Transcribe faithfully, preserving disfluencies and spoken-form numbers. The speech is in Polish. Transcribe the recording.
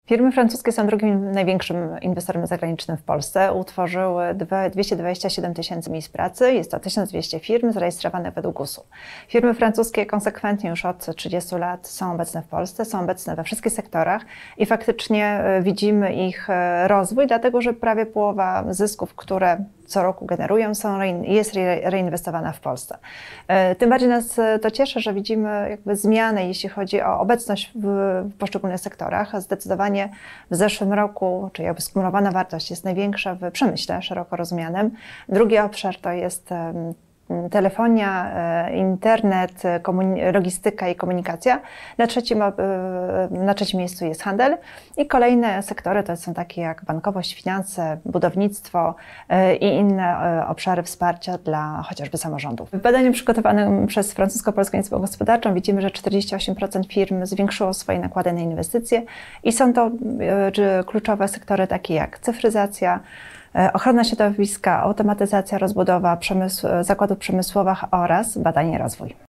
Firmy francuskie są drugim największym inwestorem zagranicznym w Polsce. Utworzyły dwieście dwadzieścia siedem tysięcy miejsc pracy. Jest to tysiąc dwieście firm zarejestrowanych według G U S-u. Firmy francuskie konsekwentnie już od trzydziestu lat są obecne w Polsce, są obecne we wszystkich sektorach i faktycznie widzimy ich rozwój, dlatego że prawie połowa zysków, które co roku generują, są, jest reinwestowana w Polsce. Tym bardziej nas to cieszy, że widzimy jakby zmianę, jeśli chodzi o obecność w poszczególnych sektorach. Zdecydowanie w zeszłym roku, czyli jakby skumulowana wartość jest największa w przemyśle szeroko rozumianym. Drugi obszar to jest telefonia, internet, logistyka i komunikacja. Na trzecim, na trzecim miejscu jest handel i kolejne sektory to są takie jak bankowość, finanse, budownictwo i inne obszary wsparcia dla chociażby samorządów. W badaniu przygotowanym przez Francusko-Polską Izbę Gospodarczą widzimy, że czterdzieści osiem procent firm zwiększyło swoje nakłady na inwestycje i są to kluczowe sektory takie jak cyfryzacja, ochrona środowiska, automatyzacja, rozbudowa przemysł, zakładów przemysłowych oraz badanie i rozwój.